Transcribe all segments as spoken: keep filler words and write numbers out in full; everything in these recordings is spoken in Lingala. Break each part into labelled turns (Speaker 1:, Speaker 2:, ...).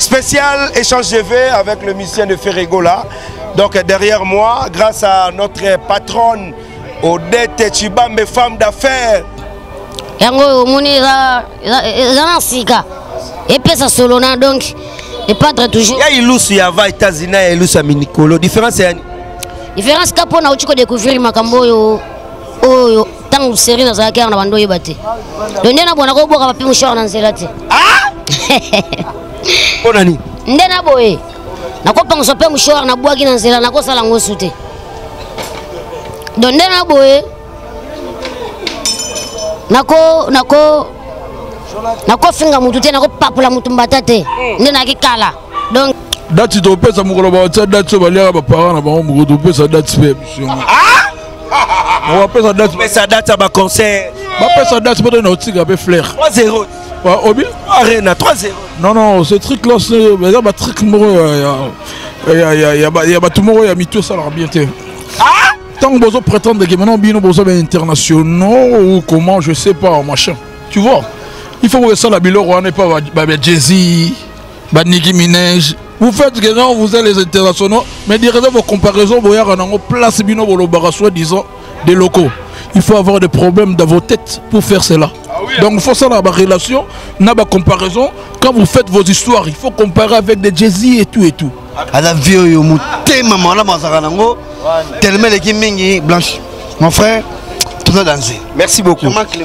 Speaker 1: Spécial échange de V avec le musicien de Ferregola. Donc derrière moi, grâce à notre patronne Odette Chibambe, femme d'affaires.
Speaker 2: Yango moni za za sika. Et puis ça solona donc et pas très toujours.
Speaker 1: Ya ilusu ya va États-Unis et ilusu ya Minikolo. Différence c'est
Speaker 2: différence kapo na uchiko découvrir makambo yo oyo tangu série na za kya na bando yebate. Donde na bona ko boka papi mushwa na nzelati. Ah!
Speaker 1: Bona ni.
Speaker 2: Ndena boye. Nakopa ngosope mushwa na bwaki na nzela na kosala ngosute. Donde na boye. Nako nako nako finga mutu te nako papula mutu mbatate ndena kikala donc
Speaker 3: date to pesa mukolo ba tsa date ba lia ba parents na ba mukolo to pesa date pe mission ah on va pesa date
Speaker 1: pesa date ba concert
Speaker 3: ba pesa date ba na otika pe flair
Speaker 1: trois zéro
Speaker 3: wa obi
Speaker 1: arena trois zéro
Speaker 3: non non ce truc là c'est ba truc moro ya ya ya ba ya ba tout moro ya mito ça leur bien te ah tant que vous prétendez que maintenant bien vous avez internationaux ou comment je sais pas machin tu vois il faut que ça la bilo on n'est pas Jay-Z ba Nicki Minaj vous faites que non vous êtes les internationaux mais direz vos comparaisons vous avez en place bino bolo baraswa disant des locaux il faut avoir des problèmes dans vos têtes pour faire cela donc il faut ça la relation na ba comparaison quand vous faites vos histoires il faut comparer avec des Jay-Z et tout et tout
Speaker 4: à la vie yo muté maman la mazarango tellement l'équipe mingi blanche mon frère tout ça danser
Speaker 1: merci beaucoup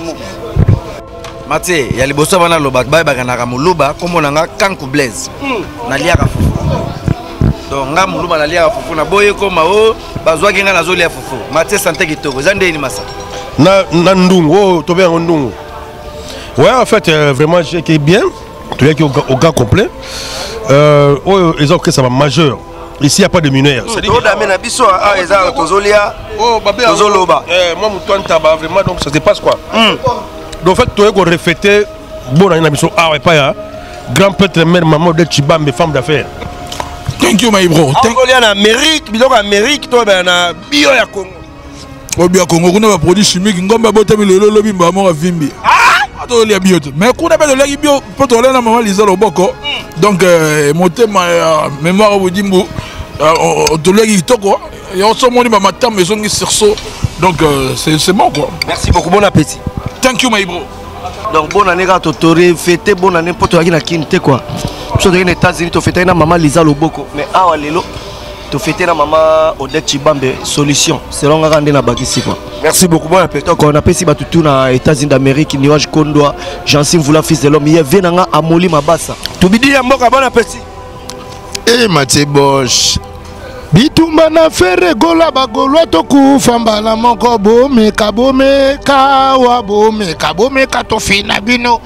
Speaker 5: Maté ya liboso bana loba ba ba kana muluba komo nanga kanku blaze na liaka fufu donc nga muluba na liaka fufu na boye koma o bazwa kinga na zoli ya fufu Maté santé kitoko zande ni masa
Speaker 6: na na ndungu to bien ndungu ouais en fait euh, vraiment j'ai qui bien tu es au gars complet euh oh ils ont que ça va majeur. Ici, il n'y a pas de mineurs.
Speaker 1: C'est dit que oh,
Speaker 6: moi, mon tabac, vraiment, donc ça se passe quoi. Donc, en fait, tu as reflété, bon, on a mis ah ouais, pas grand père, mère, maman de Chibambe, femme d'affaires.
Speaker 3: Thank you, my bro.
Speaker 6: Thank
Speaker 1: you. En Amérique, bidon Amérique, toi, ben, na bio ya Congo.
Speaker 3: Oh, bio Congo, on a un produit chimique, on a boté le lobby, maman a vimbi. Ah! Mais qu'on appelle le lagi bio, pour toi, là, maman, Lisa Loboko. Donc, monter ma mémoire au Dimbo. Donc c'est bon quoi.
Speaker 1: Merci beaucoup, bon appétit.
Speaker 3: Thank you my bro.
Speaker 4: Donc bonne année à Totoré, fêter bonne année pour toi qui na kinte quoi. Tu es aux États-Unis, tu fêter na maman Lisa Loboko. Mais ah lelo, tu fêter na maman Odette Chibambe solution. C'est long à rendre na bagisi quoi.
Speaker 1: Merci beaucoup, bon appétit.
Speaker 4: Donc on a payé tout tout na États-Unis d'Amérique, Niwaj Kondoa, Jansim Voula fils de l'homme, il vient na Amoli Mabassa.
Speaker 1: Tu bidi ya mboka bon appétit.
Speaker 7: Eh Maté Bosch bitumba na Ferregola bagolwa tokufa mbala moko bomeka bomeka wa bomeka bomeka tofina bino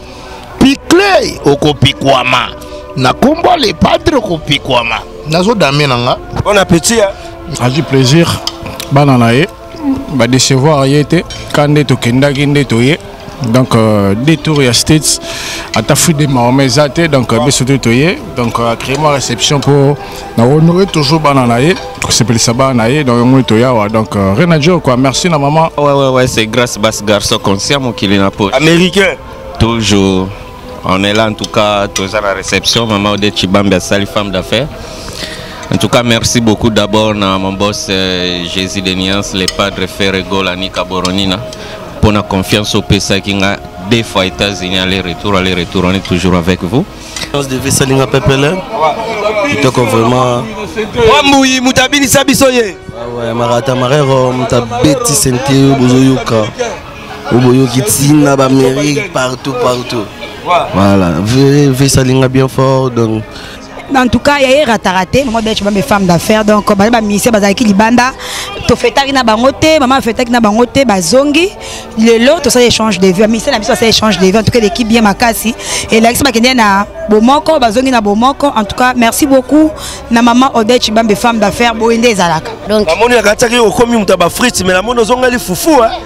Speaker 7: pikle okopikwama na kombo le padre okopikwama nazo dame nanga.
Speaker 1: Bon appétit.
Speaker 8: Aji plaisir bana nae ba décevoir yete kande to kenda kende to ye. Donc euh, des tours à States à Tafu de Mahomezate donc euh, surtout toyé donc à créer ma réception pour honorer toujours bananaye c'est pour ça bananaye donc on toya donc euh, rien à dire quoi merci la maman.
Speaker 5: Ouais ouais ouais c'est grâce basse garçon conscient mon qu'il est na poche
Speaker 1: américain
Speaker 5: toujours on est là en tout cas tous à la réception maman Odette Chibambe sali femme d'affaires. En tout cas merci beaucoup d'abord à mon boss euh, Jésus Denians les padres Ferregola Nika Boronina pour la confiance au P S A qui a des fois États-Unis aller-retour, aller-retour, on est toujours avec vous.
Speaker 4: On se devait salir à Pepele. Donc vraiment.
Speaker 1: Wamouyi mutabini sabisoye.
Speaker 4: Ouais, marata marero mutabeti sente bozoyoka. Oboyoki tina ba Amérique partout partout. Voilà, ve salinga bien fort donc.
Speaker 9: En tout cas, il y a eu raté, maman d'être une femme d'affaires, donc comme ma mission, bazaki libanda, to fêter na bangote, maman fêter na bangote, bazongi, le lot, tout ça échange de vues, mission la mission ça échange de vues, en tout cas l'équipe bien makasi, et là c'est ma kenya na bomoko, bazongi na bomoko, en tout cas merci beaucoup, na maman Odette Chibambe femme d'affaires, boende ezalaka.
Speaker 1: Donc la moni akataki au komi mutaba frites, mais la moni ozonga li foufou hein.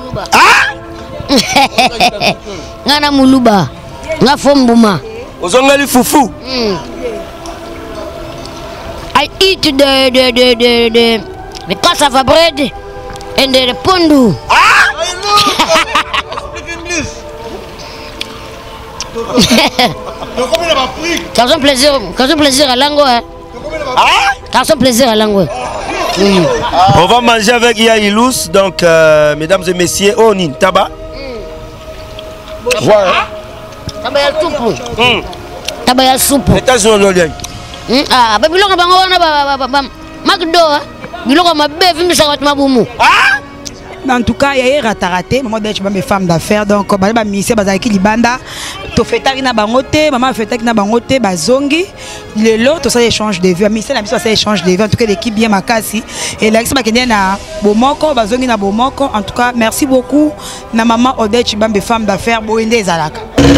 Speaker 2: Ah! Ngana muluba, nga fombuma.
Speaker 1: Ozonga li foufou.
Speaker 2: I eat the the the the the, the cassava bread and the, the pundu.
Speaker 1: Ah!
Speaker 2: Garçon plaisir, garçon plaisir à lango. Garçon plaisir à lango.
Speaker 1: On va manger avec Yailous, donc euh, mesdames et messieurs, oh Nin, tabac.
Speaker 2: Ouais. Tabac ya soupe. Tabac ya soupe.
Speaker 1: États-Unis.
Speaker 2: Ah, ba biloko bango wana ba ba ba McDo. Biloko mabe vimisa watu mabumu.
Speaker 9: Ah! En tout cas, il y a raté, maman d'être une femme d'affaires, donc bah bah ministère bah qui libanda, to fêter na bangote, maman fêter na bangote, bah zongi, le lot, tout ça échange de vues, ministère la mission ça échange de vues, en tout cas l'équipe bien makasi, et là c'est pas qu'il y a na bomoko, bah zongi na bomoko, en tout cas merci beaucoup, na maman Odette Chibambe femme d'affaires, boende ezalaka.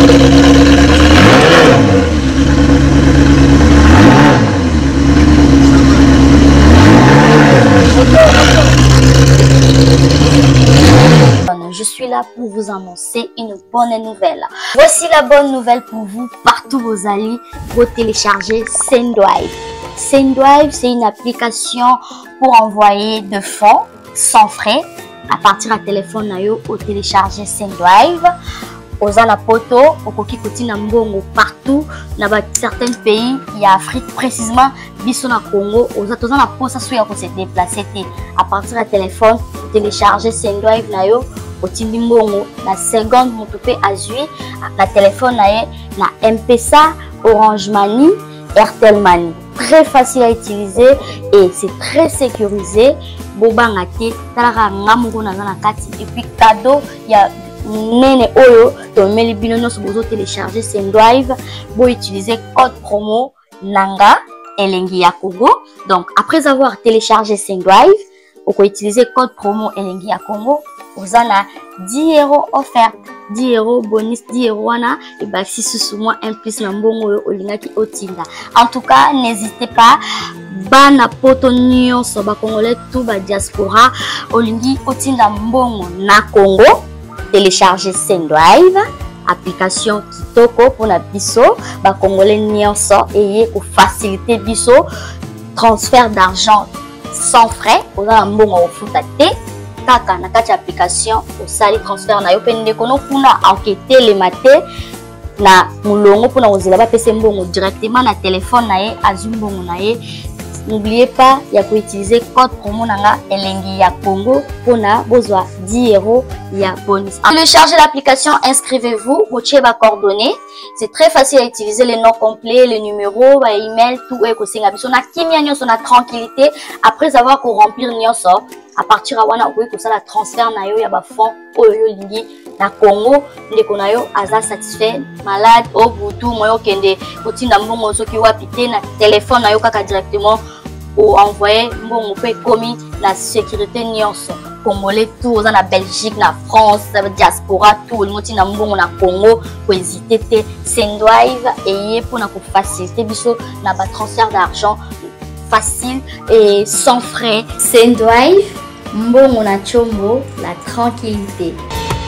Speaker 10: Je suis là pour vous annoncer une bonne nouvelle. Voici la bonne nouvelle pour vous, partout vos alliés, vous téléchargez Sendrive. Sendrive, c'est une application pour envoyer de fonds sans frais à partir de téléphone nayo au télécharger Sendrive. Ozana poto, okoki kotina mbongo partout dans certains pays, il y a Afrique précisément, biso na Congo, ozana posa soya ko se déplacer à partir de téléphone, télécharger Sendrive nayo, otindi mbongo na seconde motope azui na téléphone naye na M P S A, Orange Money, Airtel Money. Très facile à utiliser et c'est très sécurisé. Bobanga te, talaka ngamugo na na kati et puis cadeau, il y a Nene Oyo, donc Melibino nous bozo télécharger Sendrive, vous utilisez code promo Nanga Elengi ya Congo. Donc après avoir téléchargé Sendrive, vous pouvez utiliser code promo Elengi ya Congo, vous en avez dix euros offert, dix euros bonus, dix euros wana et bah si sous moi un plus n'ambongo olinga ki otinda. En tout cas, n'hésitez pas. Bana poto nyonso ba congolais tout ba diaspora olingi otinda mbongo na Congo. Télécharger Sendrive, application kitoko pour la biso, ba congolais nyonso et pour faciliter biso transfert d'argent sans frais. Pour la mbongo ofutate kaka na kati application au sali transfert na yo pende kono kuna enquêter les maté na mulongo pour na ozela ba pese mbongo directement na téléphone na ye azumbongo na ye. N'oubliez pas, il y a pour utiliser code promo nanga Elengi ya Congo pour na besoin dix euros ya bonus. Téléchargez l'application, inscrivez-vous, vous avez vos coordonnées. C'est très facile à utiliser, les noms complets, les numéros, les emails, tout est possible. On a kimia nyonso na tranquillité après avoir qu'on remplir nyonso. À partir de wana okoki kosala transfert na yo ya ba fonds oyo lingi na Congo ndeko na yo aza satisfait malade au butu moyo kende otinda mbongo soki wapi te na téléphone na yo kaka directement ou envoyer mbongo pe komi la sécurité nyonso congolais tout oza na Belgique na France diaspora tout otinda mbongo na Congo ko hésiter te Sendrive et pour na ko faciliter biso na ba transfert d'argent facile et sans frais. Sendrive, mbongo na chombo, la tranquillité.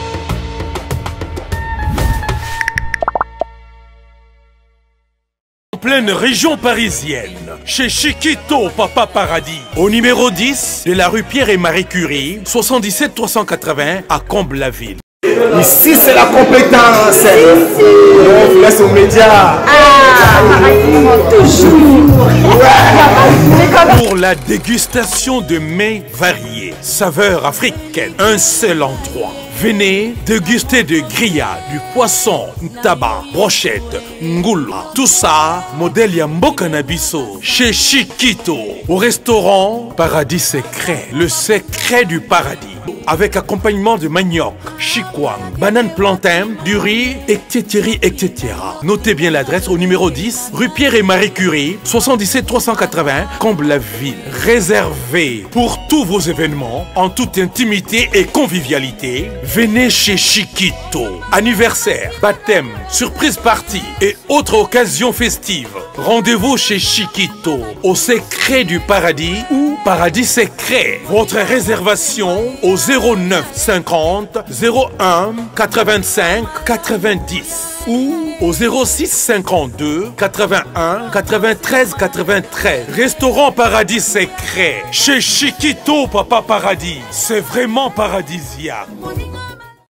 Speaker 11: En pleine région parisienne, chez Chiquito Papa Paradis, au numéro dix de la rue Pierre et Marie Curie, soixante-dix-sept trois cent quatre-vingts à Comble-la-Ville.
Speaker 12: Ici c'est la compétence. On vous laisse aux médias. Ah,
Speaker 11: toujours. Pour la dégustation de mets variés, saveurs africaines, un seul endroit. Venez déguster de grillades, du poisson, tabac, brochette, ngoula. Tout ça, modèle Yamboka Nabiso, chez Chiquito, au restaurant Paradis Secret, le secret du paradis. Avec accompagnement de manioc, chikwang, banane plantain, du riz, et cetera et cetera. Notez bien l'adresse au numéro dix, rue Pierre et Marie Curie, soixante-dix-sept trois cent quatre-vingts, Comble-la-Ville. Réservé pour tous vos événements, en toute intimité et convivialité, venez chez Chiquito. Anniversaire, baptême, surprise party et autres occasions festives. Rendez-vous chez Chiquito, au secret du paradis ou Paradis Secret. Votre réservation au zéro neuf cinquante zéro un quatre-vingt-cinq quatre-vingt-dix ou au zéro six cinquante-deux quatre-vingt-un quatre-vingt-treize quatre-vingt-treize. Restaurant Paradis Secret chez Chiquito Papa Paradis. C'est vraiment paradisiaque.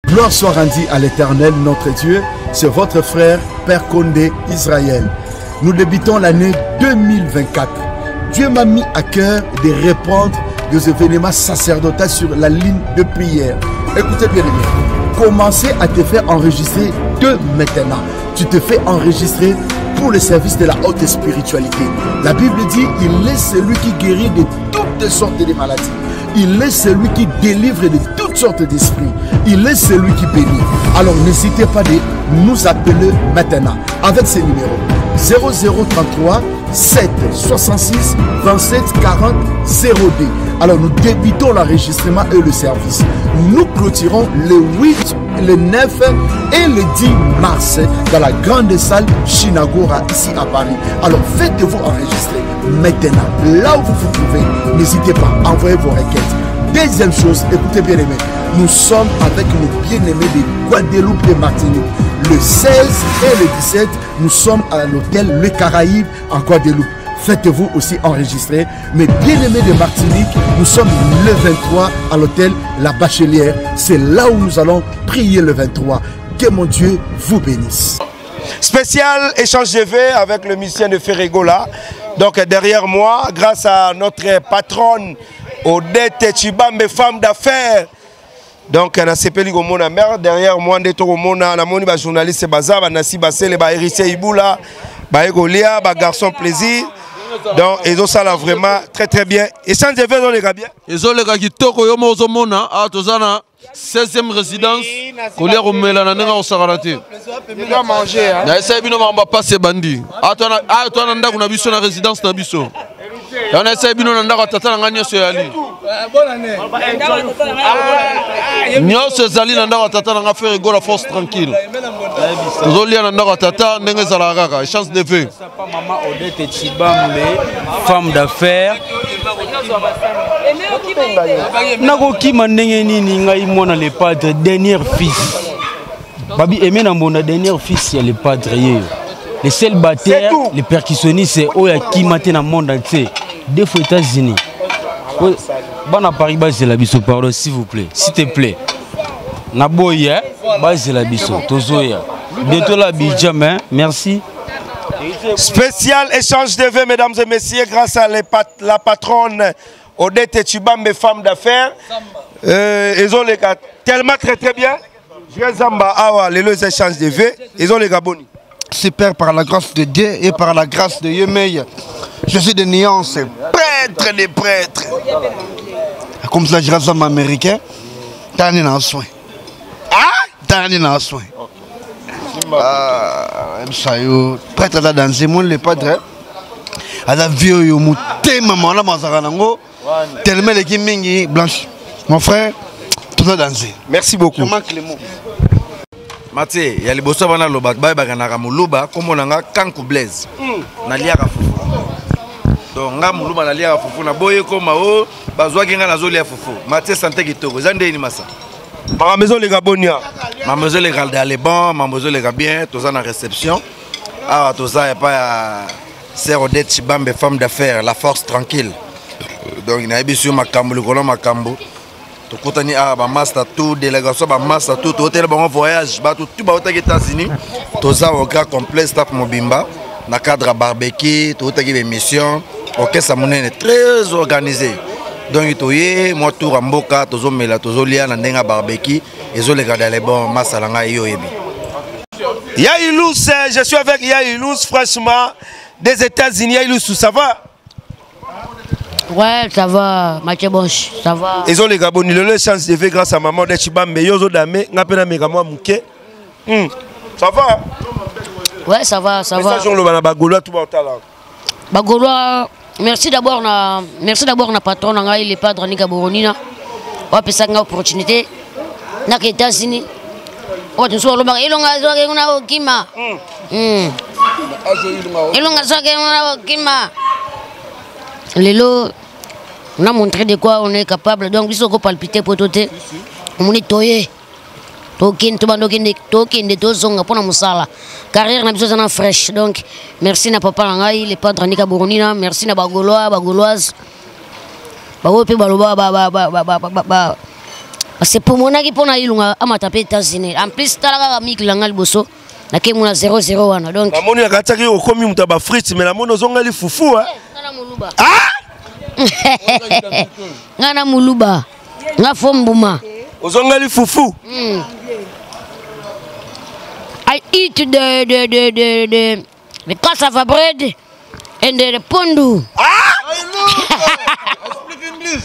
Speaker 13: Gloire soit rendue à l'Éternel, notre Dieu. C'est votre frère, Père Condé, Israël. Nous débutons l'année deux mille vingt-quatre. Dieu m'a mis à cœur de répondre des événements sacerdotaux sur la ligne de prière. Écoutez bien, bien. Commencez à te faire enregistrer de maintenant. Tu te fais enregistrer pour le service de la haute spiritualité. La Bible dit, il est celui qui guérit de toutes sortes de maladies. Il est celui qui délivre de toutes sortes d'esprits. Il est celui qui bénit. Alors n'hésitez pas de nous appeler maintenant avec ces numéros zéro zéro trente-trois sept soixante-six vingt-sept quarante zéro deux. Alors nous débutons l'enregistrement et le service. Nous clôturons le huit, le neuf et le dix mars dans la grande salle Chinagora ici à Paris. Alors faites-vous enregistrer maintenant. Là où vous vous trouvez, n'hésitez pas, envoyez vos requêtes. Deuxième chose, écoutez bien aimés, nous sommes avec nos bien-aimés de Guadeloupe et Martinique. Le seize et le dix-sept, nous sommes à l'hôtel Le Caraïbe en Guadeloupe. Faites-vous aussi enregistrer. Mais bien-aimés de Martinique, nous sommes le vingt-trois à l'hôtel La Bachelière. C'est là où nous allons prier le vingt-trois. Que mon Dieu vous bénisse.
Speaker 1: Spécial échange de vœux avec le musicien de Ferregola. Donc derrière moi, grâce à notre patronne Odette Chibambe, femme d'affaires. Donc on a sepeli gomona mère derrière moi ndeto gomona na moni ba journaliste baza ba nasi basele ba Héritier Ibula ba Egolia ba garçon plaisir. Donc ils ont ça là vraiment très très bien. Et sans de vœux les gars bien.
Speaker 14: Ils ont les gars qui toko yo mo zomona a tozana seizième résidence colère au melana nga osarate.
Speaker 7: Il doit manger hein.
Speaker 14: Na essaye bino mamba passer bandi. A toi na a toi na ndako na biso na résidence na biso. On essaie bino na ndako tata na nganya so yali. Bonne année. Nyo se zali na ndako tata na nga faire go la force tranquille. Tozolia na ndako tata ndenge zala kaka chance de vœux.
Speaker 15: Maman Odette Chibambe, femme d'affaires. Nakoki mandenge nini ngai mona le padre dernier fils. Babi aimé na mona dernier fils ya le padre yé. Les célibataires, les percussionnistes, c'est eux qui matent dans le monde entier. Deux fois aux États-Unis. Bon à Paris, c'est la biso, pardon, s'il vous plaît. S'il te plaît. Naboya, c'est la biso. Tozoya. Bientôt la Bidjam, merci.
Speaker 1: Spécial échange de vœux, mesdames et messieurs, grâce à pat la patronne Odette Chibambe, femme d'affaires. Euh, ils ont les gars tellement très très bien. Je vais Zamba, Awa, les deux échanges de vœux. Ils ont les gars boni.
Speaker 7: Super par la grâce de Dieu et par la grâce de Yemei. Je suis de nuances, prêtre des prêtres. Comme ça, je reste américain. T'as un soin. Ah? T'as un soin. Ah, prêtre à danser, moi le padre. À la vieux, yo mouté, maman, la mazaranango. Tellement les kimingi blanche. Mon frère, tout a dansé.
Speaker 1: Merci beaucoup.
Speaker 7: Je manque les mots.
Speaker 16: Maté, il y a les bossons dans le bac, baïba ganara muluba, comme on a kankou blaze. Nalia fufu. Donc, nga muluba nalia fufu na boye comme o, bazwa kinga na zoli fufu. Maté santé kitoko, zande ni massa.
Speaker 1: Ma maison les gabonia.
Speaker 16: Ma maison les gars les bons, ma maison les gars bien, tous en réception. Ah, tout ça y a pas Sœur Odette Chibambe, femme d'affaires, la force tranquille. Donc, il y a bien sûr ma cambo, le colon ma cambo. Tout contenu à ma master tout délégation ma master tout hôtel bon voyage ba tout tout ba aux États-Unis tout ça au cas complet staff mobimba na cadre barbecue tout ta émission OK ça monene très organisé donc toyé moi tout ramboka tozo mela tozo lia na ndenga barbecue et zo les gars les bons masalanga yo yebi
Speaker 1: Yailous, je suis avec Yailous franchement des États-Unis. Yailous, ça va?
Speaker 2: Ouais, ça va, Mathieu Bosch, ça va.
Speaker 1: Ils ont les Gabonais, le chance de vivre grâce à maman de Chibambe, mais ils ont damé, n'a pas mes gamins mouké. Ça va?
Speaker 2: Ouais, ça va, ça va.
Speaker 1: Message le Bagolois tout le talent.
Speaker 2: Bagolois, merci d'abord na, merci d'abord na patron na il est pas Dranika Boronina. On peut ça une opportunité. Na les États-Unis. On te soit le bar, ils ont gazé on a okima. Hum. Ils ont gazé on a okima. Lélo, on a montré de quoi on est capable. Donc, il faut palpiter pour tout. On est toyé. Tokin, tout le monde tokin de deux zonga pour la sala. Carrière n'a besoin d'un fraîche. Donc, merci na papa Langai, les padres Nika Boronina, merci na Bagolois, Bagoloise. Bagope Baloba, ba ba ba ba ba ba ba. parce que pour mon aki pona ilunga amata pe États-Unis en plus talaka mik langa liboso na ke mona zéro zéro wana donc
Speaker 1: la moni akataki okomi muta ba frites mais la moni ozonga li fufu hein
Speaker 2: ngana muluba ah ngana muluba nga fombuma
Speaker 1: ozonga li fufu
Speaker 2: mm. I eat the the the the the, the cassava bread and the, the pondu.
Speaker 1: Ah!
Speaker 6: I speak English.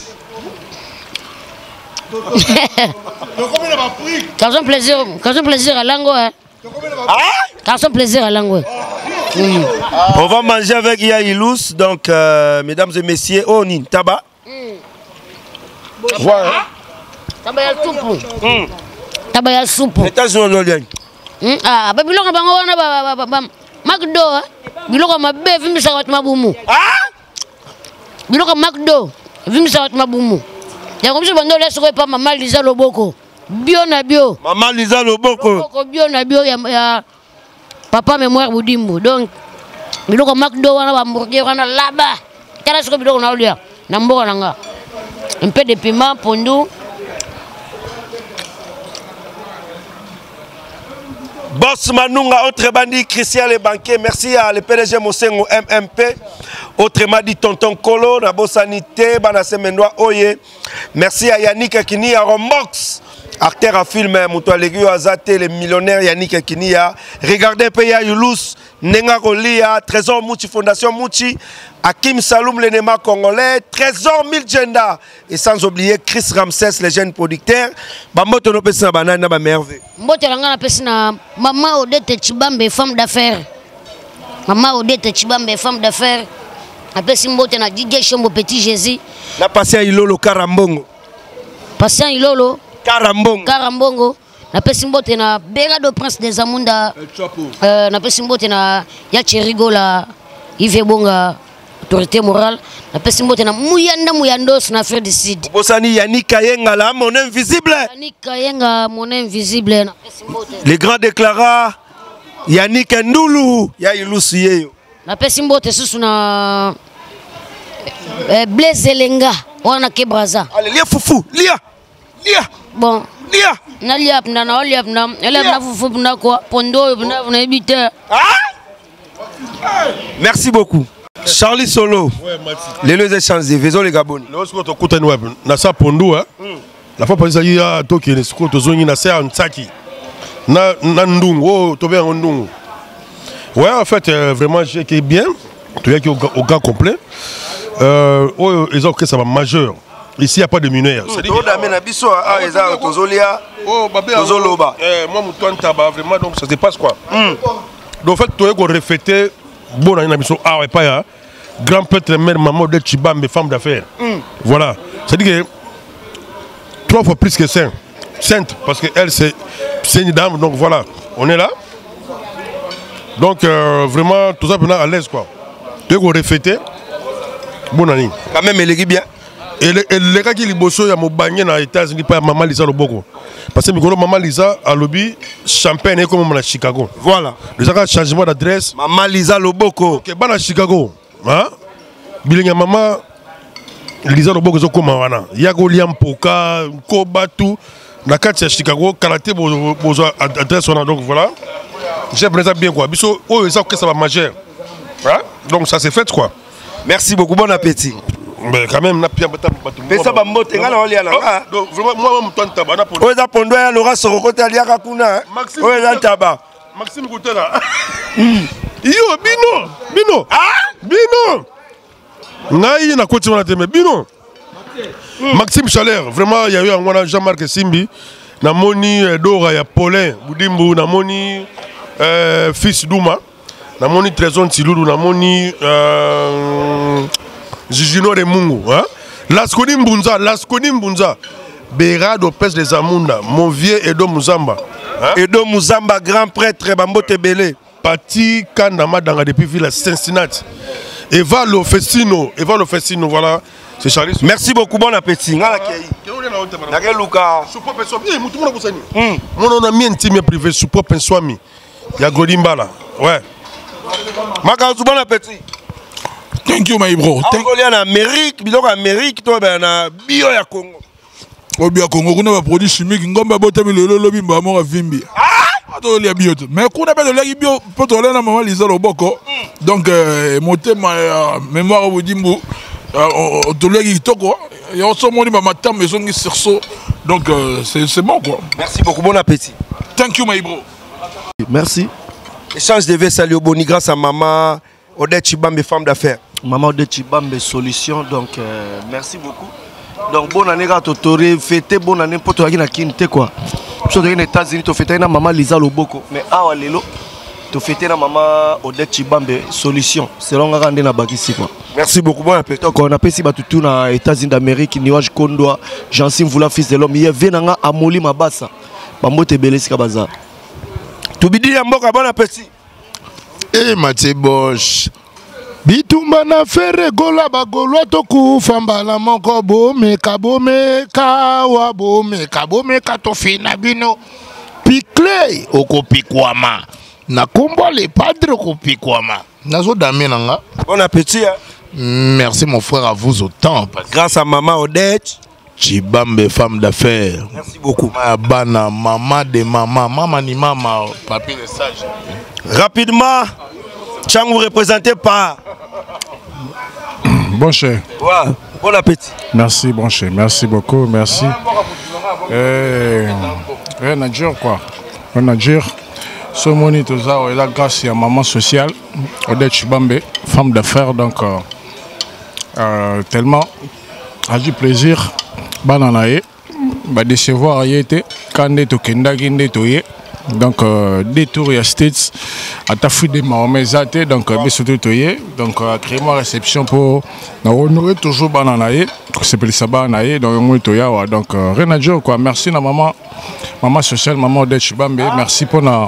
Speaker 2: Quand on plaisir, quand on plaisir à langue, hein.
Speaker 1: Ah!
Speaker 2: Quand on plaisir à langue. Mm.
Speaker 1: On va manger avec Yailous, donc euh, mesdames et messieurs, oh ni tabac.
Speaker 2: Mm. Ouais. Tabac ya soupe. Tabac ya soupe.
Speaker 1: États-Unis.
Speaker 2: Ah, ba biloko bango wana ba ba ba McDo, biloko mabe vimisa watu mabumu.
Speaker 1: Ah!
Speaker 2: Biloko McDo vimisa watu mabumu. Ya komisi bando leso ko pa mama Liza Loboko. Bio na bio.
Speaker 1: Mama Liza Loboko.
Speaker 2: Loboko bio na bio ya, ya papa mémoire Budimbu. Donc biloko McDo wana ba hamburger wana laba. Tala siko biloko na olia. Na mboka nanga. Un peu de piment pondu.
Speaker 1: Boss Manunga, autre bandit, Christian le banquier, merci à le P D G Mosengo M M P, autrement dit Tonton Kolo, Nabo Sanité, Banase Mendoa Oye, merci à Yannick Kini, à Rombox, acteur à film, Moutoua Légui, Azate, les millionnaires Yannick Kini, regardez Peya Youlous, Nenga Rolia, Trésor Mouchi, Fondation Mouchi, Hakim Saloum, l'énéma congolais, Trésor Miljenda, et sans oublier Chris Ramsès, les jeunes producteurs. Bamboto no pesi na banana ba merveille.
Speaker 2: Mbote langa na pesi na Maman Odette Chibambe, femme d'affaires. Maman Odette Chibambe, femme d'affaires. Na pesi mbote na D J Chombo Petit Jésus.
Speaker 1: Na patient Ilolo Karambongo.
Speaker 2: Patient Ilolo
Speaker 1: Karambongo.
Speaker 2: Karambongo. Na pesi mbote na Berado Prince des Amunda. Euh, na pesi mbote na Yacherigo la Yves Bonga. Autorité morale, la personne qui na Mouyanda Mouyandos na Frère du Sud.
Speaker 1: Bosani Yannick Kayenga là, mon invisible.
Speaker 2: Yannick Kayenga, mon invisible.
Speaker 1: Les grands déclarats, Yannick Ndoulou, Yailous Yeyo.
Speaker 2: La personne qui sous na Blaise Elenga, wana Kebraza.
Speaker 1: Allez, lia foufou, lia, lia.
Speaker 2: Bon,
Speaker 1: lia.
Speaker 2: Na lia na na lia na, lia na foufou na quoi, pondo na na ebite.
Speaker 1: Merci beaucoup. Charlie Solo, les deux échanges, les vésos, les Gabon.
Speaker 6: Le sport au côté web, na sa pondo, la fois passée il y a toki les scouts aux zones na sa nsaki, na na ndung, oh tobe en ndung. Ouais, en fait vraiment j'ai qui bien, tu es qui au gars complet. Euh, oh ils ont que ça va majeur. Ici il y a pas de mineurs.
Speaker 1: C'est dire. D'amener biso ah ils ont tozolia.
Speaker 6: Oh babé.
Speaker 1: Tozoloba.
Speaker 6: Eh moi mon toit tabac vraiment donc ça se passe quoi. Donc en fait tu es qu'on refléter. Bon, on a mis ah ouais pas ya grand prêtre mère maman de Chibambe femme d'affaires. Mm. Voilà, c'est à dire que trois fois plus que sainte, sainte parce que elle c'est c'est une dame donc voilà, on est là. Donc euh, vraiment tout ça pour à l'aise quoi. Tu es qu'on refléter. Bonne année.
Speaker 1: Quand même elle est bien.
Speaker 6: Et les gars qui les bossent à mon bagné dans les États-Unis pas maman Lisa Loboko. Parce que Migolo maman Lisa à lobby champagne est comme à Chicago.
Speaker 1: Voilà.
Speaker 6: Les gens changement d'adresse.
Speaker 1: Maman Lisa Loboko.
Speaker 6: Ok, ban à Chicago. Hein? Bilinga maman Lisa Loboko zo comme wana. Yago liam poka ko batu na kati à Chicago karaté bozo bozo adresse on a donc voilà. J'ai présent bien quoi. Biso oh ça que ça va majeur. Hein? Donc ça c'est fait quoi.
Speaker 1: Merci beaucoup, bon appétit.
Speaker 6: Mais quand même, n'a pas
Speaker 1: mais ça va monter, on a là.
Speaker 6: Donc vraiment, moi, je me tabac.
Speaker 1: On a pondu à Laura sur le côté de Yakuna. On a tabac.
Speaker 6: Maxime Goutela. Yo, Bino, Bino. Ah, Bino. Naï na côté de la Bino. Maxime Chalère, vraiment, il y a eu un Jean-Marc Simbi. Na moni Dora, il y a Paulin Boudimbo, na moni fils Douma, na moni Trésor Tiloulou, na moni. Jijino de Mungu, hein? Laskoni Mbunza, Laskoni Mbunza, Berado Pes des Amunda, mon vieux Edo Muzamba. Hein?
Speaker 1: Edo Muzamba, grand prêtre, Bambo Tebele.
Speaker 6: Pati Kandama Danga depuis Ville Cincinnati. Eva Lofestino, Eva Lofestino, voilà. C'est Charlie.
Speaker 1: Merci beaucoup, bon appétit. Ngala kei. Nagel Luka.
Speaker 6: Soupo Penswami, tout le monde vous a mon ami intime privé, Soupo Penswami. Il y a Godimbala. Ouais.
Speaker 1: Makazu, bon appétit.
Speaker 3: Thank you, my bro.
Speaker 1: Thank you. En Amérique, biloko Amérique, toi ben na bio ya Congo.
Speaker 3: Obia Congo, on a un produit chimique, ngomba botami le lolo bimba mora vimbi. Ah! Atolia bio. Mais qu'on appelle le lagi bio, poto la maman Lisa Loboko. Donc, monter ma mémoire au dimbo. Tolagi toko. Et on se monte ma matin maison qui sursaut. Donc, c'est bon quoi.
Speaker 1: Merci beaucoup, bon appétit.
Speaker 3: Thank you, my bro.
Speaker 4: Merci.
Speaker 1: Échange de vaisselle au Boni grâce à maman Odette Chibambe, femme d'affaires.
Speaker 4: Maman Odette Chibambe, solution. Donc, euh, merci beaucoup. Donc, bonne année à Totoré. Fêtez bonne année pour toi qui n'a quitté quoi. Si tu es aux États-Unis, tu fêtes na maman Lisa Loboko. Mais ah, Lelo, tu fêtes na maman Odette Chibambe, solution. C'est long à rendre na bakisi quoi.
Speaker 1: Merci beaucoup, bon appétit.
Speaker 4: Donc, on a passé tout aux États-Unis d'Amérique, Niwaj Kondoa, Jansim Voula, fils de l'homme. Il y a Venanga Amoli Mabassa. Bambo Tebelesi Kabaza.
Speaker 1: Tubidi Yamboka, bon appétit.
Speaker 7: Eh, Mathieu Bosch. Bitumba na fere gola bagolwa toku fambala moko bome kabome kawa bome kabome katofina bino pikle okopikwama na kombo les padres okopikwama nazo damenanga.
Speaker 1: Bon appétit. Hein?
Speaker 7: Merci mon frère, à vous autant.
Speaker 1: Grâce à maman Odette
Speaker 7: Chibambe, femme d'affaires.
Speaker 1: Merci beaucoup.
Speaker 7: Bana, maman de maman, maman ni maman, papier de sage.
Speaker 1: Rapidement, Chang vous représentez par.
Speaker 8: Bon cher.
Speaker 1: Ouais. Bon appétit.
Speaker 8: Merci, bon cher. Merci beaucoup, merci. Eh, rien à dire quoi. Rien à dire. Ce moni tout ça, il a grâce à maman sociale, Odette Chibambe, femme d'affaires, donc euh, euh, tellement a du plaisir. Bananaye, bah décevoir y était quand on est au Kenda, donc des tours à States, à Tafu de Mahomet Zate, donc Bessoto Toye, donc à créer ma réception pour honorer toujours Bananaye, c'est pour ça Bananaye, donc moi Toya, donc rien à dire quoi. Merci à maman, maman sociale, maman Odette Chibambe, merci pour la,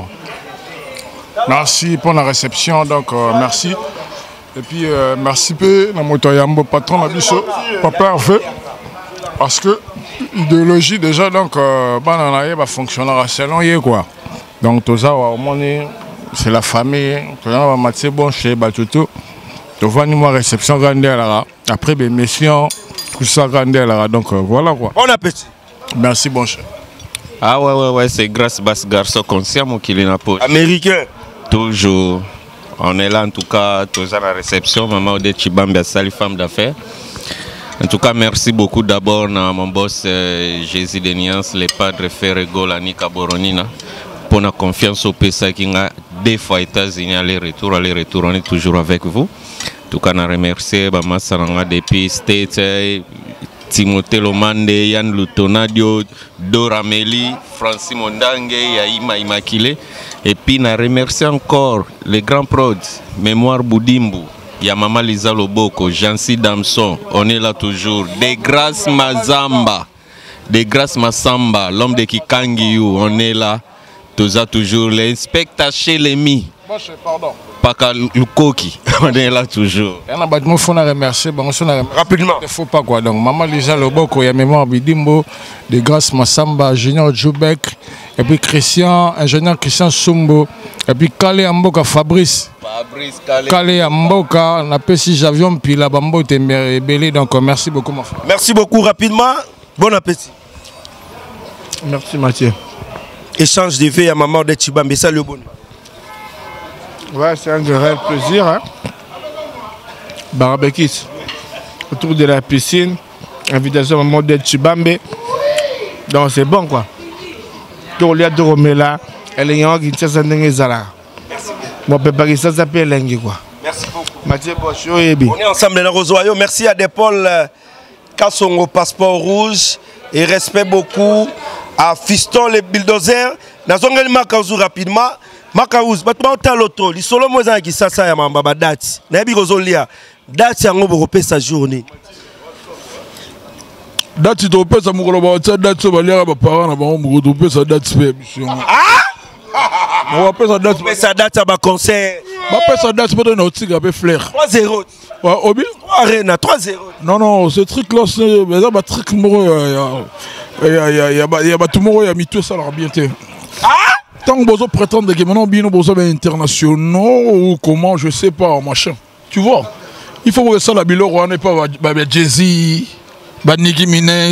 Speaker 8: merci pour la réception, donc euh, merci. Et puis euh, merci peu à mon Toyambo patron Abisso, papa Hervé. Parce que l'idéologie déjà donc euh, bananaye va fonctionner à selon quoi. Donc tout ça c'est la famille, tout ça va matcher bon chez Batuto. Tu vois nous réception grande là. Après ben mission tout ça grande là. Donc euh, voilà quoi.
Speaker 1: Bon appétit.
Speaker 8: Merci bon cher.
Speaker 5: Ah ouais ouais ouais, c'est grâce à ce garçon conscient qui est poche.
Speaker 1: Américain.
Speaker 5: Toujours. On est là en tout cas, tous à la réception, maman Odette Chibambe, salut femme d'affaires. En tout cas, merci beaucoup d'abord à mon boss euh, Jésus de Niance, les padres Ferrego, Lanika Boronina, pour la confiance au P S A qui a deux fois États-Unis, aller-retour, aller-retour, on est toujours avec vous. En tout cas, on a remercié Bama Saranga depuis States, Timothée Lomande, Yann Lutonadio, Dora Meli, Francis Mondangue, Yaïma Immaculé. Et puis, on a remercié encore les grands prods, Mémoire Boudimbu. Il y a Maman Lisa Loboko, Jancy Damson, on est là toujours. Des grâces Mazamba, des grâces Massamba, l'homme de Kikangiyu, on est là. Tous à toujours. L'inspecteur chez l'Emi. Paka Lukoki, on est là toujours.
Speaker 8: Il y a un bâtiment qu'il faut remercier.
Speaker 1: Rapidement.
Speaker 8: Il ne faut pas quoi. Donc, Maman Lisa Loboko, il y a Mémoire Bidimbo, des grâces Massamba, Junior Djoubek, et puis Christian, ingénieur Christian Sumbo, et puis Kale Amboka Fabrice.
Speaker 5: Fabrice
Speaker 8: Kale Amboka, on a fait six avions, puis la Bambo était belé. Donc, merci beaucoup, mon frère.
Speaker 1: Merci beaucoup. Rapidement, bon appétit.
Speaker 7: Merci Mathieu.
Speaker 1: Échange de vie à maman de Chibambe, ça le bon.
Speaker 7: Ouais, c'est un réel plaisir. Hein? Barabekis, autour de la piscine, invitation à maman de Chibambe. Donc c'est bon quoi. Tout le monde est là, elle est en train Moi, préparer ça, ça peut être quoi.
Speaker 1: Merci beaucoup.
Speaker 7: Mathieu Bosch,
Speaker 1: on est ensemble dans Rosoyo. Merci à Depol Kassongo, passeport rouge. Et respect beaucoup à Fiston le bulldozer. Dans un Makaouzou rapidement. Makaouz, battement au l'auto. Les solo moza qui s'assa ya mamba date. Nabi Rosolia. Date ya ngobo repé sa journée.
Speaker 3: Date to pesa mukolo ba tsa date so balia ba parents na ba mukolo to pesa date pe mission. Ah! On va pesa date
Speaker 1: pesa date ba concert.
Speaker 3: Ba pesa date pe na otiga pe flair.
Speaker 1: trois zéro.
Speaker 3: Ouais, Obi?
Speaker 1: Arena trois zéro.
Speaker 3: Non non, ce truc là c'est mais ça ba truc moro il y a il y a il y a il y a tout moro il y a mis tout ça leur bien té. Ah! Tant que vous prétendez que maintenant bien vous avez internationaux ou comment je sais pas machin. Tu vois? Il faut que ça la bilo on n'est pas ba Jay-Z, ba Nicki Minaj,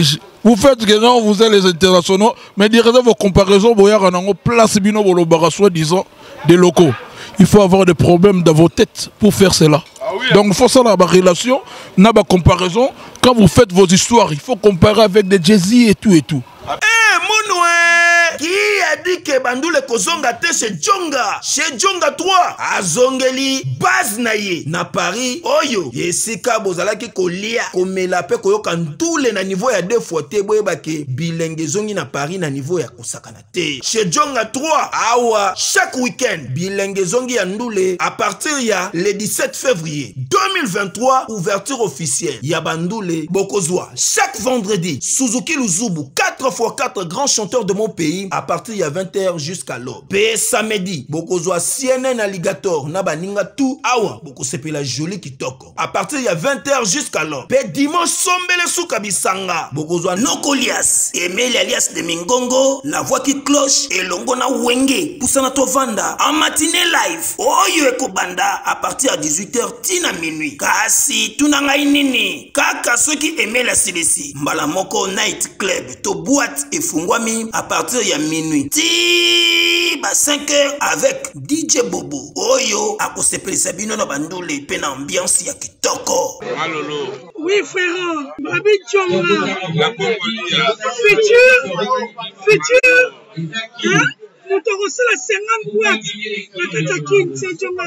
Speaker 3: Vous faites que non, vous êtes les internationaux, mais direz vos comparaisons, vous avez en place bino bolo soi-disant des locaux. Il faut avoir des problèmes dans vos têtes pour faire cela. Ah oui, donc il faut ça dans la relation, dans la comparaison. Quand vous faites vos histoires, il faut comparer avec des Jay-Z et tout et tout.
Speaker 17: Eh, Mounoué! Qui a dit que Bandoule Kozonga te chez Djonga? Chez Djonga trois, Azongeli, base naye, na Paris, Oyo, Yesika Bozalaki kolia, komela pe koyoka ndoule na niveau ya deux fois te, boyebake, bilenge zongi na Paris na niveau ya kosakana te. Chez Djonga trois, awa, chaque week-end, bilenge zongi ya ndoule, à partir ya le dix-sept février deux mille vingt-trois, ouverture officielle, ya Bandoule, Bokozwa, chaque vendredi, Suzuki Luzubu, quatre fois quatre grands chanteurs de mon pays, à partir de vingt heures jusqu'à l'aube. P samedi, Bokozwa C N N Alligator, Nabaninga tout, awa, Boko sepe la jolie kitoko. À partir de vingt heures jusqu'à l'aube. P dimanche, Sombele Soukabisanga, Bokozwa Nokolias, Emile alias de Mingongo, la voix qui cloche, et Longona Wenge, Poussana Tovanda, en matinée live, Oyo Eko Banda, à partir de dix-huit heures, tina minuit. Kasi, Tunanga Inini, Kaka, ceux qui aimaient la C D C, Mbalamoko Night Club, To boîte et Fungwami, à partir de minuit. Ti ba cinq heures avec D J Bobo. Oyo akosepeli Sabino na Bandoule pena ambiance ya kitoko.
Speaker 18: Malolo.
Speaker 19: Oui frère, Babi Djonga.
Speaker 18: La Congolia.
Speaker 19: Futur. Futur. Hein? Nous te reçons la cinquante boîtes. La Katakin, c'est Djonga.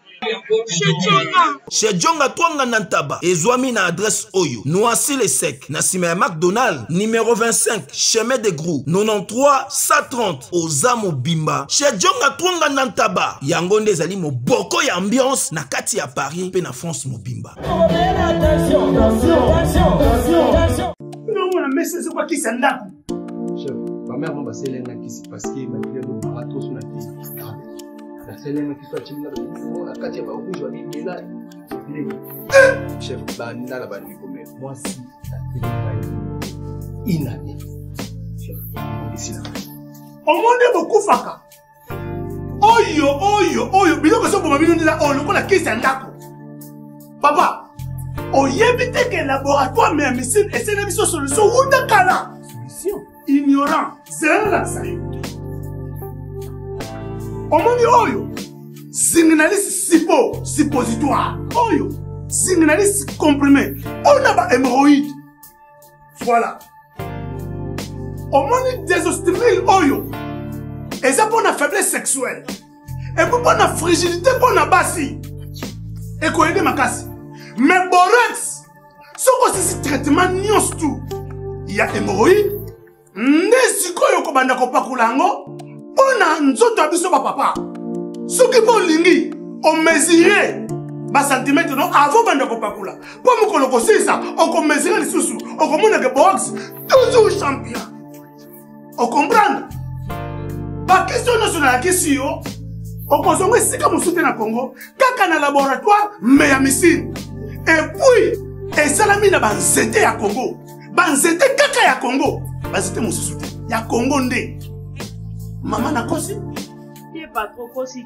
Speaker 17: Chez Djonga Twanga Nantaba, Ezwami na adresse Oyo, Noisy les Secs, Nassime McDonald, numéro vingt-cinq, chemin de Grou, quatre-vingt-treize cent trente, Ozamo Bimba. Chez Djonga Twanga Nantaba, Yangonde Zali mo boko ya ambiance, na kati ya Paris, pe na France mo Bimba.
Speaker 19: Attention, attention, attention, attention. Non, on a mis ce quoi qui s'en a.
Speaker 4: Chef, ma mère m'a passé l'un qui s'est passé, ma fille a barato sur la tête. C'est l'un qui soit timide, la Katia va rouge, va vivre là. Chef, Banda la bande comme moi, si la télé inanée. Chef, ici là.
Speaker 19: Au monde est beaucoup faka. Oyo, oyo, oyo, bien que ça pour ma vie, on dit là, on le connaît qui c'est un d'accord. Papa, on y évite que laboratoire mais médecine et c'est une solution ou de cala. Solution. Ignorant, c'est là ça. Omoni oyo signaliste sipo suppositoire oyo signaliste comprimé on a ba hémorroïde voilà omoni désostérile oyo et ça pour la faiblesse sexuelle et pour la fragilité pour la basi et quoi aider makasi mais borex ce que c'est traitement nyos tout il y a hémorroïde nesiko yo ko banda ko pakulango. On a nzoto abiso ba papa. Ce qui bon lingi, on mesurait ba centimètre non avant bande ko pakula. Pour me koloko ça, on ko mesurer les sous, on ko mona que box toujours champion. On comprend? Ba question nationale question, on ko zonga sika musute na Congo, kaka na laboratoire mais ya missile. Et puis, et salami na banzete ya Congo. Banzete kaka ya Congo. Banzete musute ya Congo ndé. Maman n'a kosi? Il n'est pas trop kosi.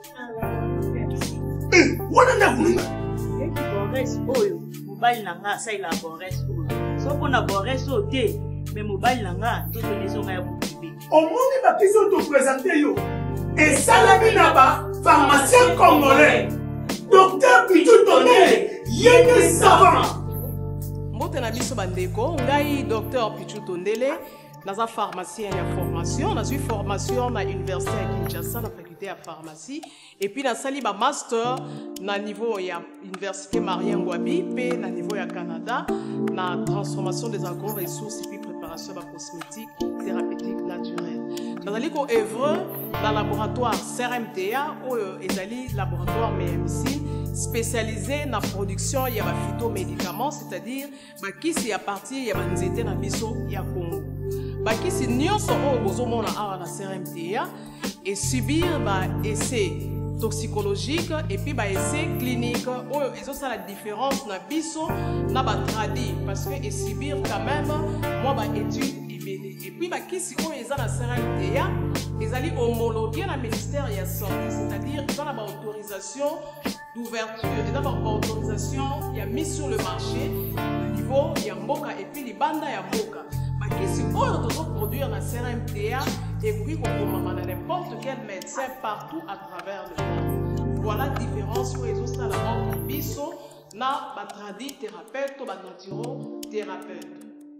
Speaker 19: Eh, on a vu.
Speaker 20: Et qui borès oyo, mobile nanga ça il a borès oyo. So qu'on a borès au thé, mais mobile nanga tout les gens à vous.
Speaker 19: Au monde va qui sont te présenter yo. Et ça la binaba, pharmacien congolais, docteur Pichou Tondele, yéné savant.
Speaker 21: Mbotena biso bandeko, ngai docteur Pichou Tondele. Dans la pharmacie, il y a une formation. Dans une formation, à l'université à Kinshasa, la faculté de pharmacie. Et puis, dans le master, dans le niveau de l'université Marien Ngouabi, puis dans le niveau du Canada, dans la transformation des agro-ressources et puis préparation de cosmétiques thérapeutiques naturelles. Dans le œuvre, dans le laboratoire C R M T A, ou le laboratoire M M C, spécialisé dans la production de phytomédicaments, c'est-à-dire qui c'est à partir de nzete na biso ya Congo. Baki si nyonso o bozomona awa na C R M T A et subir ba essai toxicologique et puis ba essai clinique o ezo ça la différence na biso na ba tradi parce que et subir quand même moi ba étude et puis baki si o eza na C R M T A ezali homologué na ministère ya santé, c'est-à-dire dans la autorisation d'ouverture et d'abord autorisation il y a mis sur le marché au niveau il y a mboka et puis les bandes il y a mboka makesi oyo tozoproduire na C R M T A ekoki kokomama na n'importe quel médecin partout à travers le monde. Voilà la différence oyo ezosala entre biso na batradi thérapeute to banaturo-thérapeute.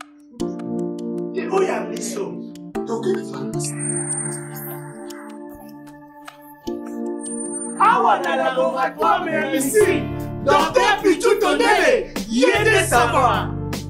Speaker 19: oyo ya biso awa na laboratoire ya misiri docteur Pichu Tondele yede savoir.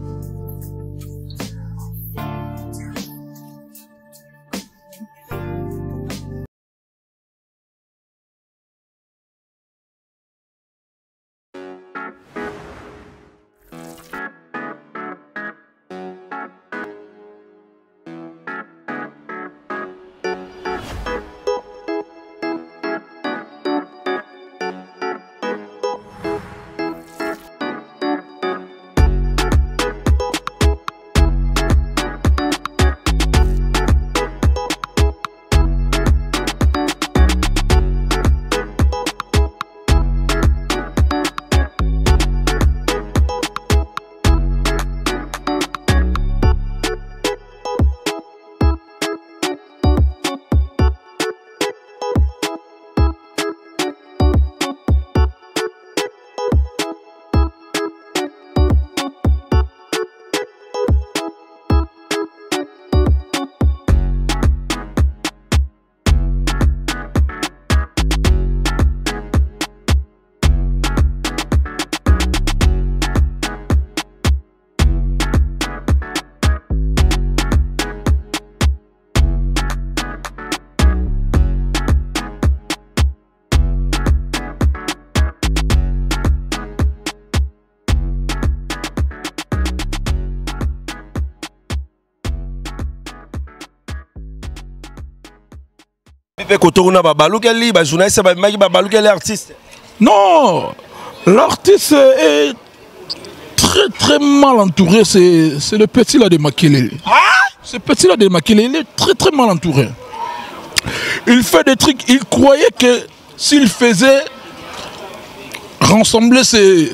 Speaker 3: Non, l'artiste est très très mal entouré, c'est le petit là de Makelele. Ce petit là de Makelele, il est très très mal entouré. Il fait des trucs, il croyait que s'il faisait rassembler ses,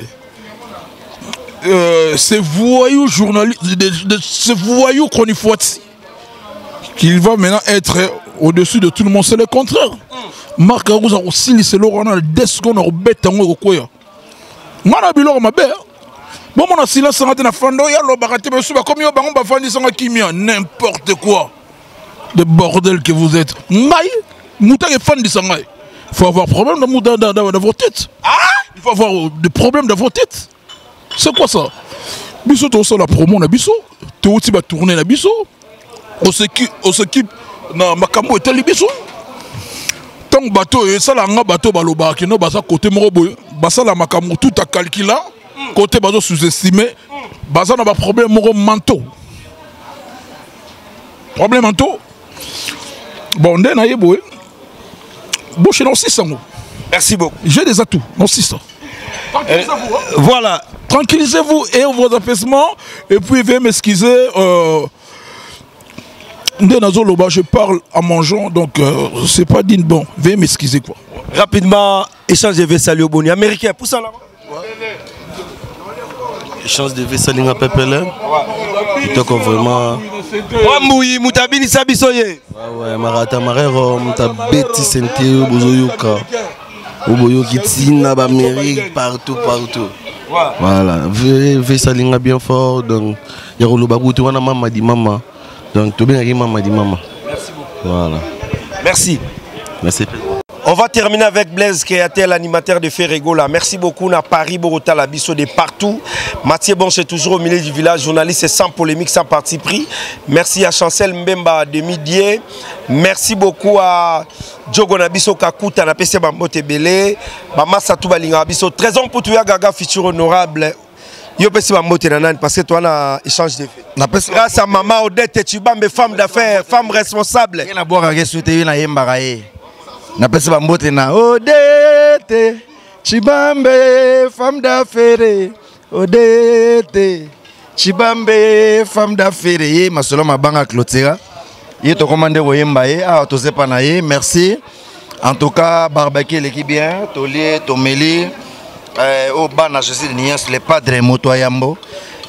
Speaker 3: euh, ces voyous journalistes, ces voyous chronifois, qu'il va maintenant être au-dessus de tout le monde. C'est le contraire. Marc Arouza aussi, c'est le Ronald Desco, on a bête en haut. Mana bilo ma belle. Bon, mon silence en train de faire il y a le baraté, mais souvent comme il y a un bafandi sans kimia, n'importe quoi. De bordel que vous êtes. Maï, mouta est fan de sangai. Il faut avoir problème dans vos têtes. Il faut avoir des problèmes dans vos têtes. C'est quoi ça? Bisso, tu as la promo, na bisso. Tu as tourné la bisso. On s'équipe na makambo et tel bisso. Tant bateau et ça la bateau baloba qui no basa côté morobo basa la makambo tout à calculer côté bateau sous-estimé basa na ba problème moro manteau problème manteau bon ndé na yeboé bouche non six cents.
Speaker 1: Merci beaucoup.
Speaker 3: J'ai des atouts non six cents. Tranquillisez-vous. Hein?
Speaker 1: Voilà.
Speaker 3: Tranquillisez-vous et vos apaisements et puis veuillez m'excuser. Euh, je parle en mangeant, donc euh, c'est pas digne. Bon, veuillez m'excuser quoi.
Speaker 1: Rapidement, échange de Vessali au Boni. Américain, pour ça là.
Speaker 4: Échange de Vessali à Pepele. Plutôt vraiment.
Speaker 1: Wamboui, Moutabini Sabisoye.
Speaker 4: Ouais, Marata Marero, Moutabeti Senteo, Bozoyoka. Oboyoki Tina, Amérique, partout, partout. Voilà, Vessali bien fort. Donc, il y a le bagouti, on a maman dit maman. Donc, tout bien, maman dit maman.
Speaker 1: Merci beaucoup.
Speaker 4: Voilà.
Speaker 1: Merci.
Speaker 4: Merci.
Speaker 1: On va terminer avec Blaise Créatel, l'animateur de Ferregola. Merci beaucoup. Na Paris, Bogota, la Bisso de partout. Mathieu Bonche est toujours au milieu du village. Journaliste sans polémique, sans parti pris. Merci à Chancel Mbemba de Midier. Merci beaucoup à Djogo Nabiso Kakuta, na P C Bambote Belé. Bamasa Toubalinga Bisso. Trésor pour toi, Gaga, futur honorable. Yo pesi ba mbote na nani parce que toi na échange de fait. Grâce à maman Odette Chibambe, femme d'affaires, femme responsable.
Speaker 16: Na boka ke souté na yembaka ye. Na pesi ba mbote na Odette Chibambe, femme d'affaires. Odette Chibambe, femme d'affaires. Ye masolo mabanga clôtura. Ye to commandé ko yemba ye, ah to sepa na ye. Merci. En tout cas, barbecue l'équipe bien, Tolé, Tomeli. Euh, au bas, je suis les padres Motoyambo.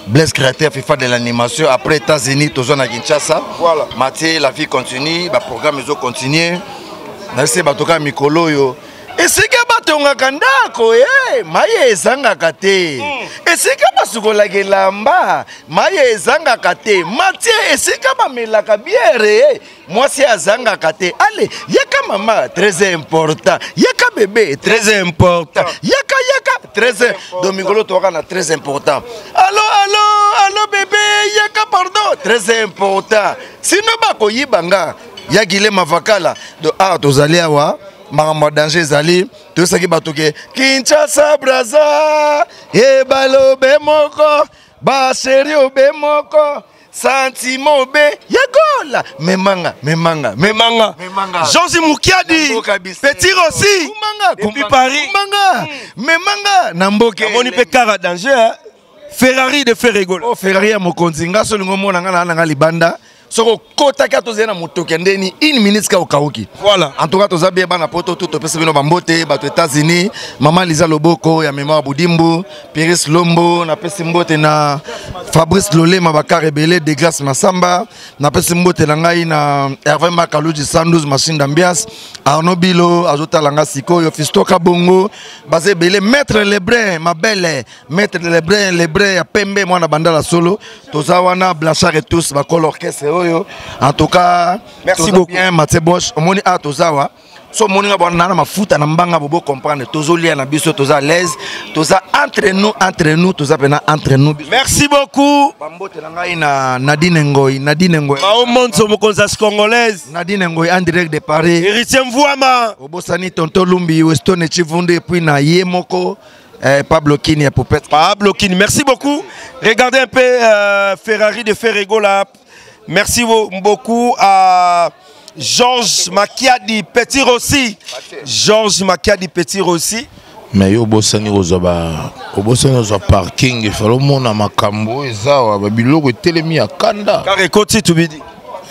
Speaker 16: Blaise créateur FIFA de l'animation. Après États-Unis, toujours à Kinshasa. Voilà. Mathieu, la vie continue, le programme est continué. Merci Batoka Mikolo yo. Et c'est que batonga kandako eh maye ezanga kate. Et c'est que basukola gelamba maye ezanga kate. Mathieu et c'est que ba melaka bière moi c'est azanga kate. Allez, yaka mama très important. Yaka bébé très important. Yaka yaka très donc Mikolo toka na très important. Allô allô allô bébé yaka pardon très important. Sinon ba ko yibanga Yagile Mavakala de art aux aléawa, Maramba danger zali, tout ça qui batoke, Kinshasa Braza, et balo bemoko, baserio bemoko, sentiment be, yagola, memanga, memanga, memanga, memanga,
Speaker 1: Josi Moukiadi, Petit Rossi, depuis Paris,
Speaker 16: memanga, memanga, Namboke,
Speaker 1: Moni Pekara danger, Ferrari de Ferregola.
Speaker 16: Oh Ferrari à Mokonzinga, seulement mon angana nanga libanda. Soko kota kato zena mutokendeni une minute ka okauki.
Speaker 1: Voilà.
Speaker 16: En tout cas toza bien bana poto tout to pesa bino bambote bato États-Unis, maman Lisa Loboko ya mémoire Boudimbo, Piris Lombo na pesa mbote na Fabrice Lolé Mabaka rebelle de grâce Masamba, na pesa mbote na ngai na Hervé Makaluji cent douze machine d'ambiance, Arnaud Bilo azota langa sikoyo Fisto Kabongo, basé belé maître Lebrun, ma belle, maître Lebrun, Lebrun ya Pembe mwana bandala solo, toza wana Blanchard et tous ba col orchestre. En tout cas,
Speaker 1: merci beaucoup.
Speaker 16: Bien, Mathieu Bosch, on moni a tozawa. So moni ngabona na mafuta na mbanga bobo comprendre. Tozolia na biso toza l'aise, toza entre nous, entre nous, toza pena entre nous.
Speaker 1: Merci beaucoup.
Speaker 16: Bambote na ngai na Nadine Ngoy, Nadine Ngoy.
Speaker 1: Ba omonzo mokonzas congolaise.
Speaker 16: Nadine Ngoy en direct de Paris.
Speaker 1: Héritier Mvouama.
Speaker 16: Obosani tonto Lumbi Weston et Chivunde puis na Yemoko. Eh, Pablo Kini pour peut-être.
Speaker 1: Pablo Kini, merci beaucoup. Regardez un peu euh, Ferrari de Ferrego là. Merci beaucoup à Georges Makiadi Petit Rossi. Georges Makiadi Petit Rossi.
Speaker 7: Mais yo bosani ozoba obosani ozo parking il faut mona makambo ezawa babiloko telemi akanda.
Speaker 1: Car koti tubidi.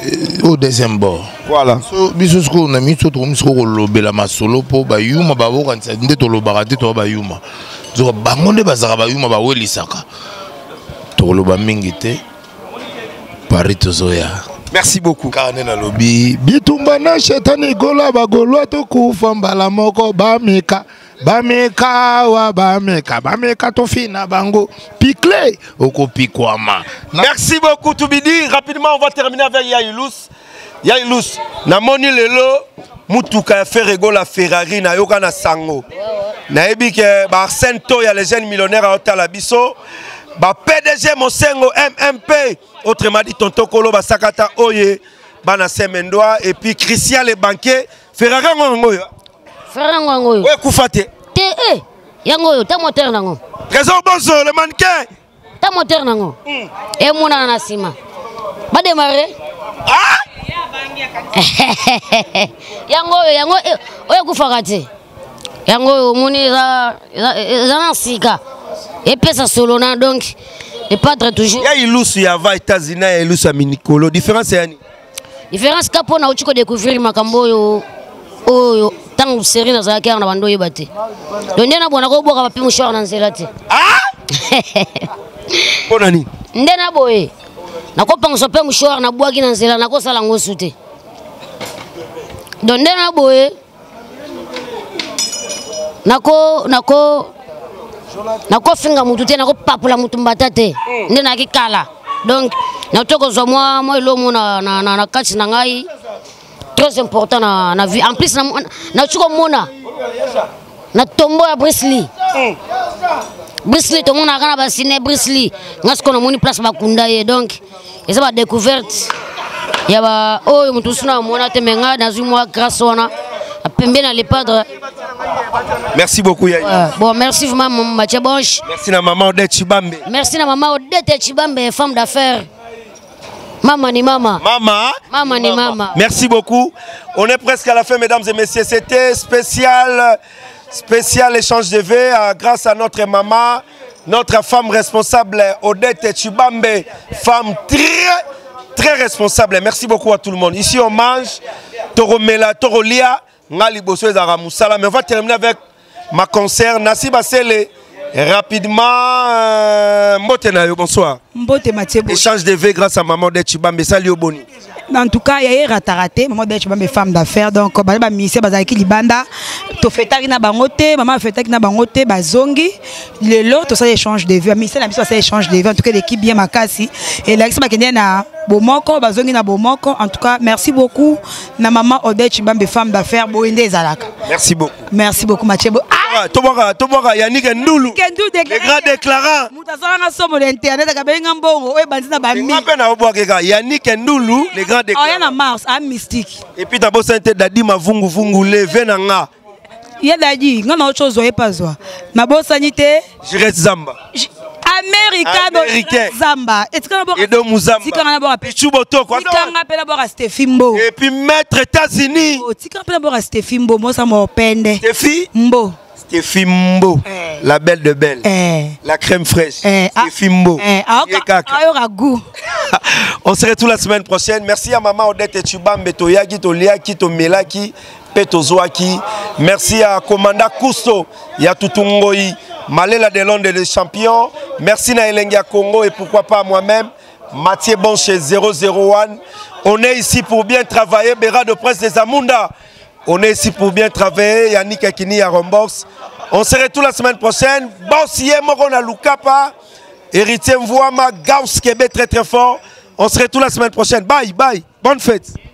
Speaker 7: Au deuxième bord.
Speaker 1: Voilà.
Speaker 7: So biso sko na miso to miso ko lobela masolo po ba yuma ba bo kanisa nde to lobaka te to ba yuma. Zo bangonde bazaka ba yuma ba welisaka. To loba mingi te. Paris tozoya.
Speaker 1: Merci beaucoup.
Speaker 7: Karne na lobby.
Speaker 13: Bitumba na shetani gola bagolo to kufa mbala moko bameka. Bameka wa bameka. Bameka to fina bango. Picle.
Speaker 7: Oko pikwama.
Speaker 1: Merci beaucoup Toubidi. Rapidement on va terminer avec Yailous. Yailous. Na moni lelo mutuka Ferrego la Ferrari na yoka na sango. Na ebi ke ba Arsène Toya les jeunes millionnaires à Otala biso. Ba P D G Mosengo M M P, autrement dit Tonto Kolo Basakata Oye, Bana Semendoa, et puis Christian le banquier, Ferrari Ngongoyo.
Speaker 2: Ferrari Ngongoyo.
Speaker 1: Ouais, Koufate.
Speaker 2: Te, eh, Yangoyo, ta moteur nango.
Speaker 1: Trésor Bonzo, le mannequin.
Speaker 2: Ta moteur nango. Et mon anasima. Ba démarrer.
Speaker 1: Ah!
Speaker 2: Yangoyo, Yangoyo, oye Koufakate. Yangoyo, moni za, za nansika. Et puis ça solona donc les padres toujours.
Speaker 1: Il y a Ilous il y a États-Unis et Ilous à Minicolo. Différence c'est ani.
Speaker 2: Différence kapo na uchiko découvrir makambo yo oh tangu série na zaka na bando yebate. Ndé na bona ko boka papi mushwa na nzela te.
Speaker 1: Ah! Bonani.
Speaker 2: Ndé na boye. Na ko pango pe mushwa na bwaki na nzela na ko sala ngosu te. Ndé na boye. Nako nako nako finga mutu te nako papula mutu mbata te nde na kikala donc na toko zo moi moi lo mona na na na kati na ngai très important na na vie en plus na na chuko mona na tombo ya Bruce Lee Bruce Lee to mona kana ba ciné Bruce Lee ngasko na moni place bakunda ye donc eza ba découverte ya ba oyo mutu suna mona te menga na zumwa grâce wana pembe na les padres.
Speaker 1: Merci beaucoup Yayi.
Speaker 2: Euh, bon merci vraiment Mathieu Bosch.
Speaker 1: Merci na maman Odette Chibambe.
Speaker 2: Merci na maman Odette Chibambe, femme d'affaires. Maman ni maman.
Speaker 1: Maman.
Speaker 2: Maman ni maman.
Speaker 1: Merci beaucoup. On est presque à la fin mesdames et messieurs. C'était spécial spécial échange de vues grâce à notre maman, notre femme responsable Odette Chibambe, femme très très responsable. Merci beaucoup à tout le monde. Ici on mange Toro Mela, Toro Lia. Mais on va terminer avec ma concert Nassi Basele. Rapidement, euh, bonsoir.
Speaker 9: Mbote Mathieu Bosch.
Speaker 1: Échange de V grâce à maman de Chibambe, salut au boni.
Speaker 9: En tout cas, il y a rataraté, maman de Chibambe femme d'affaires, donc bah bah ministère bazaki libanda, to fetaki na bangote, maman fetaki na bangote, bazongi, le lot, tout ça échange de vues, ministère na biso ça échange de vues, en tout cas l'équipe bien makasi, et là c'est bakende na bomoko, bazongi na bomoko, en tout cas merci beaucoup na maman Odette Chibambe femme d'affaires, boende ezalaka.
Speaker 1: Merci beaucoup.
Speaker 9: Merci beaucoup Mathieu.
Speaker 1: Ah, Tobora, Tobora, Yannick Ndoulou. Les grands déclarants. Yannick Ndoulou, les grands déclarants.
Speaker 9: Mars, un mystique.
Speaker 1: Et puis d'abord, c'était Dadi Mavungu Vungu, le Venanga.
Speaker 9: Il y a Dadi, non, non, autre chose, pas ça. Ma bonne sanité.
Speaker 1: Je reste Zamba.
Speaker 9: Américain, Américain. Zamba. Et tu connais
Speaker 1: et de Mouzamba.
Speaker 9: Tu connais d'abord
Speaker 1: Pichuboto quoi.
Speaker 9: Tu connais d'abord à Stefimbo.
Speaker 1: Et puis maître États-Unis.
Speaker 9: Tu connais d'abord à Stefimbo, moi ça m'a pende.
Speaker 1: Stéphie
Speaker 9: Mbo.
Speaker 1: Stéphie Mbo. Eh. La belle de belle. Eh. La crème fraîche. Eh. Stéphie Mbo.
Speaker 9: Eh. Ah, goût.
Speaker 1: On se retrouve la semaine prochaine. Merci à maman Odette Chibambe Toyaki, Toliaki, Tomelaki, Petozouaki. Merci à Commanda Cousteau, Yatutungoyi. Malela de Londres des champions. Merci à Elengia Congo et pourquoi pas à moi-même. Mathieu Bonche zéro zéro un. On est ici pour bien travailler. Béra de presse des Amunda. On est ici pour bien travailler. Yannick Akini à Rombox. On se retrouve la semaine prochaine. Bossier Morona Lukapa. Héritier Mvouama. Gauss Québec très très fort. On se retrouve la semaine prochaine. Bye bye. Bonne fête.